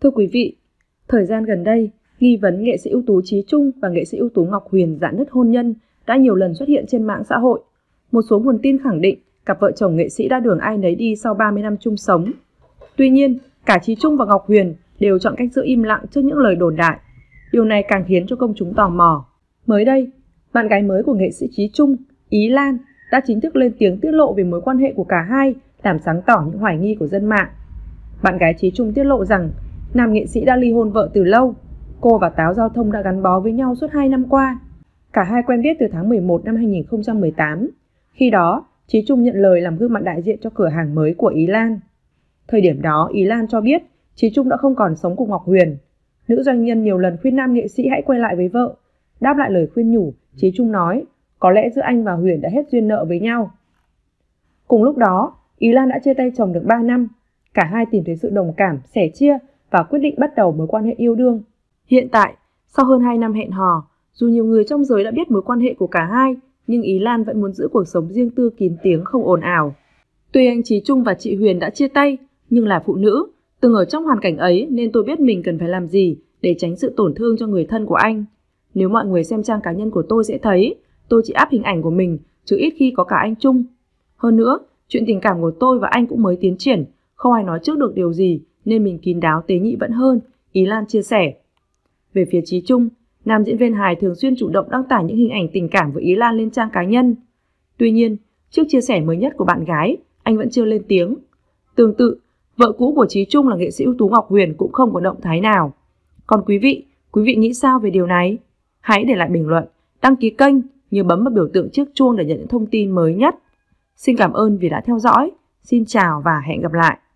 Thưa quý vị, thời gian gần đây, nghi vấn nghệ sĩ ưu tú Chí Trung và nghệ sĩ ưu tú Ngọc Huyền rạn nứt hôn nhân đã nhiều lần xuất hiện trên mạng xã hội. Một số nguồn tin khẳng định cặp vợ chồng nghệ sĩ đã đường ai nấy đi sau 30 năm chung sống. Tuy nhiên, cả Chí Trung và Ngọc Huyền đều chọn cách giữ im lặng trước những lời đồn đại. Điều này càng khiến cho công chúng tò mò. Mới đây, bạn gái mới của nghệ sĩ Chí Trung, Ý Lan, đã chính thức lên tiếng tiết lộ về mối quan hệ của cả hai, làm sáng tỏ những hoài nghi của dân mạng. Bạn gái Chí Trung tiết lộ rằng nam nghệ sĩ đã ly hôn vợ từ lâu. Cô và Táo Giao Thông đã gắn bó với nhau suốt 2 năm qua. Cả hai quen biết từ tháng 11 năm 2018. Khi đó, Chí Trung nhận lời làm gương mặt đại diện cho cửa hàng mới của Ý Lan. Thời điểm đó, Ý Lan cho biết Chí Trung đã không còn sống cùng Ngọc Huyền. Nữ doanh nhân nhiều lần khuyên nam nghệ sĩ hãy quay lại với vợ. Đáp lại lời khuyên nhủ, Chí Trung nói có lẽ giữa anh và Huyền đã hết duyên nợ với nhau. Cùng lúc đó, Ý Lan đã chia tay chồng được 3 năm. Cả hai tìm thấy sự đồng cảm, sẻ chia và quyết định bắt đầu mối quan hệ yêu đương. Hiện tại, sau hơn 2 năm hẹn hò, dù nhiều người trong giới đã biết mối quan hệ của cả hai, nhưng Ý Lan vẫn muốn giữ cuộc sống riêng tư kín tiếng không ồn ào. Tuy anh Chí Trung và chị Huyền đã chia tay, nhưng là phụ nữ, từng ở trong hoàn cảnh ấy nên tôi biết mình cần phải làm gì để tránh sự tổn thương cho người thân của anh. Nếu mọi người xem trang cá nhân của tôi sẽ thấy, tôi chỉ up hình ảnh của mình, chứ ít khi có cả anh Trung. Hơn nữa, chuyện tình cảm của tôi và anh cũng mới tiến triển, không ai nói trước được điều gì nên mình kín đáo tế nhị vẫn hơn, Ý Lan chia sẻ. Về phía Chí Trung, nam diễn viên hài thường xuyên chủ động đăng tải những hình ảnh tình cảm với Ý Lan lên trang cá nhân. Tuy nhiên, trước chia sẻ mới nhất của bạn gái, anh vẫn chưa lên tiếng. Tương tự, vợ cũ của Chí Trung là nghệ sĩ ưu tú Ngọc Huyền cũng không có động thái nào. Còn quý vị nghĩ sao về điều này? Hãy để lại bình luận, đăng ký kênh, nhớ bấm vào biểu tượng chiếc chuông để nhận những thông tin mới nhất. Xin cảm ơn vì đã theo dõi. Xin chào và hẹn gặp lại.